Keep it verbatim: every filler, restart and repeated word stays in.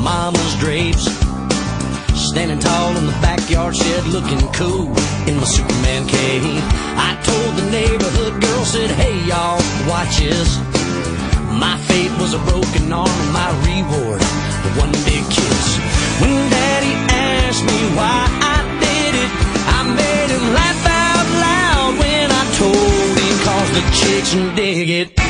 mama's drapes. Standing tall in the backyard shed, looking cool in my Superman cape. I told the neighborhood girl, said, hey y'all, watch this. My fate was a broken arm and my reward, the one big kiss. When Daddy asked me why I did it, I made him laugh out loud when I told him, cause the chicks dig it.